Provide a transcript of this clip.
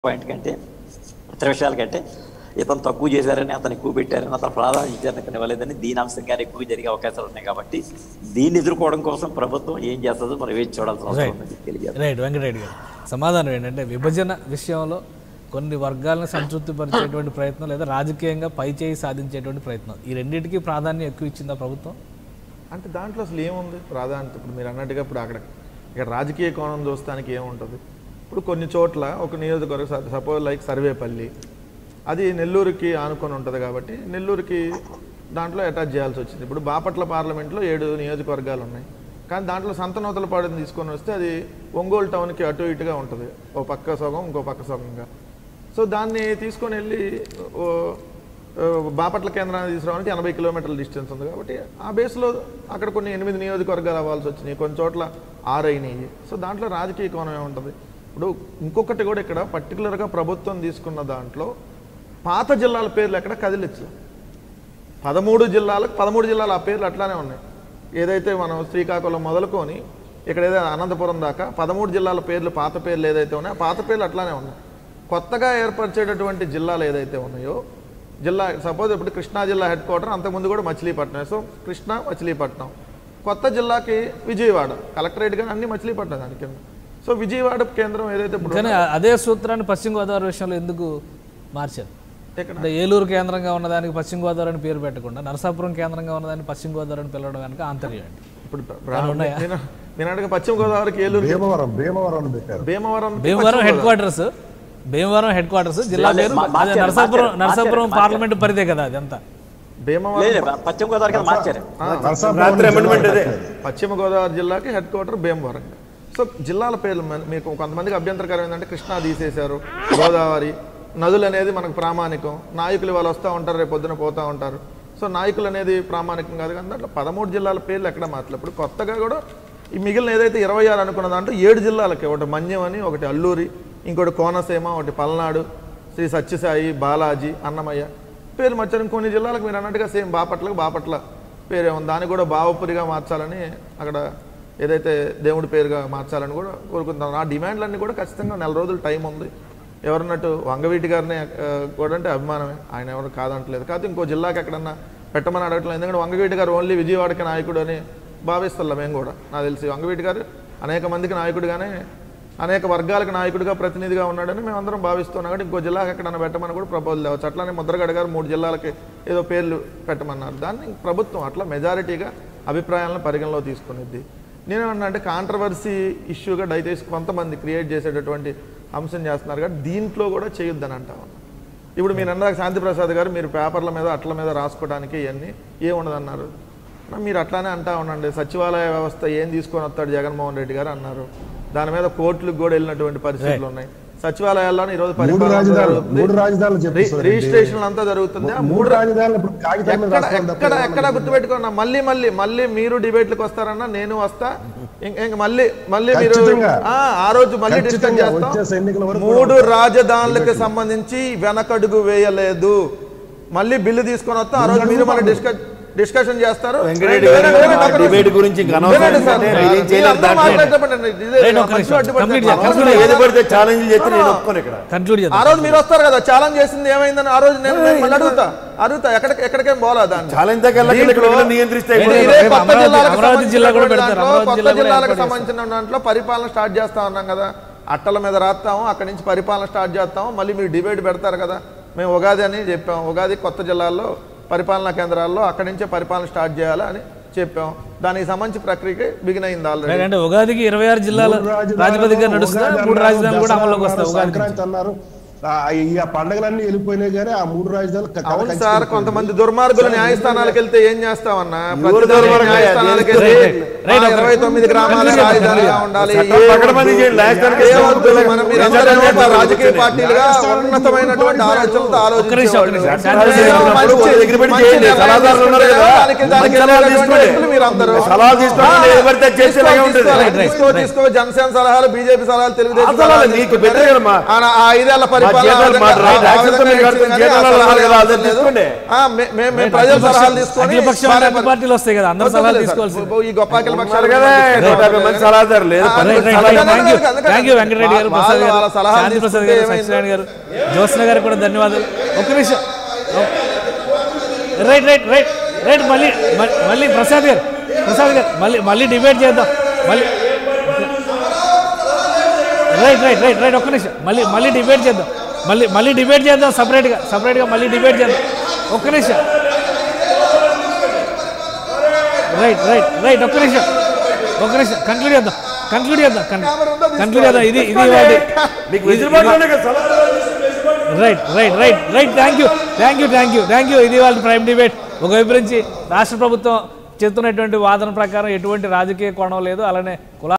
Point కంటే ఇతర విషయాల కంటే ఇతను తక్కువ చేశారని అతను ఎక్కువ పెట్టారని అతను ప్రాధాన్యత ఇవ్వలేదని దీని అంశంగా ఎక్కువ జరిగే అవకాశాలు ఉన్నాయి కాబట్టి దీన్ని ఎదుర్కోవడం కోసం ప్రభుత్వం ఏం చేస్తుందో మనం వేచి చూడాల్సిన అవసరం ఉంది. రైట్ వెంకటరెడ్డి గారు సమాధానం ఏంటంటే విభజన విషయంలో కొన్ని వర్గాలను సంతృప్తిపరిచేటువంటి ప్రయత్నం లేదా రాజకీయంగా పైచేయి సాధించేటువంటి ప్రయత్నం ఈ రెండింటికి ప్రాధాన్యం ఎక్కువ ఇచ్చిందా ప్రభుత్వం? అంటే దాంట్లో అసలు ఏముంది ప్రాధాన్యత? ఇప్పుడు మీరు అన్నట్టుగా ఇప్పుడు ఇక్కడ రాజకీయ కోణం చూస్తానికి ఏముంటుంది? ఇప్పుడు కొన్ని చోట్ల ఒక నియోజకవర్గం సపోజ్ లైక్ సర్వేపల్లి అది నెల్లూరుకి ఆనుకొని ఉంటుంది కాబట్టి నెల్లూరుకి దాంట్లో అటాచ్ చేయాల్సి వచ్చింది. ఇప్పుడు బాపట్ల పార్లమెంట్లో 7 నియోజకవర్గాలు ఉన్నాయి కానీ దాంట్లో సంతనూతలపాడుని తీసుకొని వస్తే అది ఒంగోలు టౌన్కి అటు ఇటుగా ఉంటుంది, ఓ పక్క సగం ఇంకో పక్క సగంగా. సో దాన్ని తీసుకొని వెళ్ళి బాపట్ల కేంద్రాన్ని తీసుకురావడానికి 80 కిలోమీటర్ల డిస్టెన్స్ ఉంది కాబట్టి ఆ బేస్లో అక్కడ కొన్ని 8 నియోజకవర్గాలు అవ్వాల్సి వచ్చినాయి, కొన్ని చోట్ల 6 అయినాయి. సో దాంట్లో రాజకీయ కోణం ఏముంటుంది? ఇప్పుడు ఇంకొకటి కూడా ఇక్కడ పర్టికులర్గా ప్రభుత్వం తీసుకున్న దాంట్లో పాత జిల్లాల పేర్లు ఎక్కడ కదిలించలే. 13 జిల్లాల ఆ పేర్లు అట్లానే ఉన్నాయి. ఏదైతే మనం శ్రీకాకుళం మొదలుకొని ఇక్కడ ఏదైతే అనంతపురం దాకా 13 జిల్లాల పేర్లు పాత పేర్లు ఏదైతే ఉన్నాయో పాత పేర్లు అట్లానే ఉన్నాయి. కొత్తగా ఏర్పరిచేటటువంటి జిల్లాలు ఏదైతే ఉన్నాయో జిల్లా సపోజ్ ఇప్పుడు కృష్ణా జిల్లా హెడ్ క్వార్టర్, అంతకుముందు కూడా మచిలీపట్నం. సో కృష్ణా మచిలీపట్నం, కొత్త జిల్లాకి విజయవాడ, కలెక్టరేట్ కానీ అన్ని మచిలీపట్నం దాని కింద. సో విజయవాడ కేంద్రం ఏదైతే అదే సూత్రాన్ని పశ్చిమ గోదావరి విషయంలో ఎందుకు మార్చారు? ఏలూరు కేంద్రంగా ఉన్నదానికి పశ్చిమ గోదావరి అని పేరు పెట్టకుండా నరసాపురం కేంద్రంగా ఉన్నదాన్ని పశ్చిమ గోదావరి అని పిలవడం కనుక ఆంతర్యం అండి. ఇప్పుడు నేను పశ్చిమ గోదావరికి ఏలూరు భీమవరం హెడ్ క్వార్టర్స్ జిల్లా పేరు నరసాపురం పార్లమెంట్ పరిధే కదా అదంతా. పశ్చిమ గోదావరి మార్చారు. పశ్చిమ గోదావరి జిల్లాకి హెడ్ క్వార్టర్ భీమవరం. సో జిల్లాల పేర్లు మీకు కొంతమందికి అభ్యంతరకరం ఏంటంటే కృష్ణా తీసేశారు, గోదావరి, నదులు అనేది మనకు ప్రామాణికం, నాయకులు వాళ్ళు వస్తూ ఉంటారు, రేపు పొద్దున పోతూ ఉంటారు. సో నాయకులు అనేది ప్రామాణికం కాదు కానీ దాంట్లో 13 జిల్లాల పేర్లు ఎక్కడ మార్చలేదు. ఇప్పుడు కొత్తగా కూడా ఈ మిగిలిన ఏదైతే 26 అనుకున్న దాంట్లో 7 జిల్లాలకి, ఒకటి మన్యం అని, ఒకటి అల్లూరి, ఇంకోటి కోనసీమ, ఒకటి పల్నాడు, శ్రీ సత్యసాయి, బాలాజీ, అన్నమయ్య పేర్లు మార్చారు. కొన్ని జిల్లాలకు మీరు అన్నట్టుగా సేమ్ బాపట్ల పేరే ఉంది, దాన్ని కూడా బావపురిగా మార్చాలని అక్కడ ఏదైతే దేవుడి పేరుగా మార్చాలని కూడా కోరుకుంటున్నాను. ఆ డిమాండ్లన్నీ కూడా ఖచ్చితంగా 4 రోజులు టైం ఉంది. ఎవరన్నట్టు వంగవీటి గారిని కూడా అంటే అభిమానమే, ఆయన ఎవరు కాదంటలేదు. కాదు ఇంకో జిల్లాకి ఎక్కడన్నా పెట్టమని అడగట్లేదు. ఎందుకంటే వంగవీటి గారు ఓన్లీ విజయవాడకి నాయకుడు అని భావిస్తున్నాం మేము కూడా. నాకు తెలిసి వంగవీటి గారు అనేక మందికి నాయకుడిగానే, అనేక వర్గాలకు నాయకుడిగా, ప్రతినిధిగా ఉన్నాడని మేము అందరం భావిస్తున్నాం. కాబట్టి ఇంకో జిల్లాకి ఎక్కడన్నా పెట్టమని కూడా ప్రపోజల్ తేవచ్చు. అట్లానే ముద్రగడ గారు 3 జిల్లాలకి ఏదో పేర్లు పెట్టమన్నారు. దాన్ని ప్రభుత్వం అట్లా మెజారిటీగా అభిప్రాయాలను పరిగణలో తీసుకునేది. నేనేమన్నా అంటే కాంట్రవర్సీ ఇష్యూగా దయచేసి కొంతమంది క్రియేట్ చేసేటటువంటి అంశం చేస్తున్నారు కాబట్టి దీంట్లో కూడా చేయొద్దని అంటా ఉన్నా. ఇప్పుడు మీరు అన్నారు శాంతిప్రసాద్ గారు మీరు పేపర్ల మీద అట్ల మీద రాసుకోవడానికి ఇవన్నీ ఏముండదన్నారు. మీరు అట్లానే అంటా ఉండండి. సచివాలయ వ్యవస్థ ఏం తీసుకొని వస్తాడు జగన్మోహన్ రెడ్డి గారు అన్నారు. దాని మీద కోర్టులకు కూడా వెళ్ళినటువంటి పరిస్థితులు ఉన్నాయి. సచివాలయాల్లోనే ఈరోజు రిజిస్ట్రేషన్ అంతా జరుగుతుంది. ఎక్కడ గుర్తుపెట్టుకున్నా మళ్ళీ మీరు డిబేట్లకు వస్తారన్నా నేను వస్తా. మళ్ళీ మీరు ఆ రోజు మళ్ళీ డిస్కస్ చేస్తాం. 3 రాజధానులకు సంబంధించి వెనకడుగు వేయలేదు. మళ్ళీ బిల్లు తీసుకొని వస్తా. ఆ రోజు మీరు మళ్ళీ డిస్కషన్ చేస్తారు. ఆ రోజు మీరు వస్తారు కదా, ఛాలెంజ్ చేసింది ఏమైందని ఆ రోజు నేను మళ్ళీ అడుగుతా ఎక్కడికేం పోలా. దాన్ని కొత్త జిల్లాలకు సంబంధించిన దాంట్లో పరిపాలన స్టార్ట్ చేస్తా ఉన్నాం కదా, అట్టల మీద రాస్తాము, అక్కడి నుంచి పరిపాలన స్టార్ట్ చేస్తాము. మళ్ళీ మీరు డిబేట్ పెడతారు కదా. మేము ఉగాది అని చెప్పాము, ఉగాది కొత్త జిల్లాల్లో పరిపాలనా కేంద్రాల్లో అక్కడి నుంచే పరిపాలన స్టార్ట్ చేయాలి అని చెప్పాం. దానికి సంబంధించి ప్రక్రియకి బిగిన్ అయింది ఆల్రెడీ. అంటే ఉగాదికి 26 జిల్లాలు రాజధానిగా నడుస్తున్నారు, 3 రాజధానులు కూడా అమల్లోకి వస్తాయి. ఈ పండుగలన్నీ వెళ్ళిపోయినాయి కానీ ఆ 3 రాజధానులు. అవును సార్, కొంతమంది దుర్మార్గులు న్యాయస్థానాలకు వెళ్తే ఏం చేస్తామన్నా, న్యాయస్థానాలకు వెళ్తే 29 గ్రామాల రాజధానిగా ఉండాలి. రాజకీయ పార్టీలుగా ఉన్నతమైనటువంటి ఆలోచనలతో ఆలోచించారు. జనసేన సలహాలు, బీజేపీ సలహాలు, తెలుగుదేశం 5 ఏళ్ల పరిపాలన జీతాలు ప్రజల సలహాలు తీసుకొని పార్టీలు వస్తాయి కదా, అందరూ సలహాలు తీసుకోవాల్సి. ఈ గొప్ప అఖిల పక్షాలు థ్యాంక్ యూ వెంకటరెడ్డి గారు, ప్రసాద్ గారు, శాంతి ప్రసాద్ గారు, సత్యనారాయణ గారు, జ్యోత్స్న గారు కూడా ధన్యవాదాలు. ఒక్క నిమిషం, రైట్ రైట్ రైట్ రైట్ మళ్ళీ ప్రసాద్ గారు మళ్ళీ డిబేట్ చేద్దాం. రైట్ రైట్ రైట్ రైట్ ఒక్క నిమిషం, మళ్ళీ డిబేట్ చేద్దాం. మళ్ళీ డిబేట్ చేద్దాం సపరేట్గా మళ్ళీ డిబేట్ చేద్దాం. ఒక్క నిమిషం, రైట్ రైట్ రైట్ ఒక్క నిమిషం కంక్లూడ్ చేద్దాం. ఇది right right right right thank you. ఇది వాళ్ళ ప్రైమ్ డిబేట్. ఒకవైపు నుంచి రాష్ట్ర ప్రభుత్వం చెప్తున్నటువంటి వాదన ప్రకారం ఎటువంటి రాజకీయ కోణం లేదు, అలానే కుల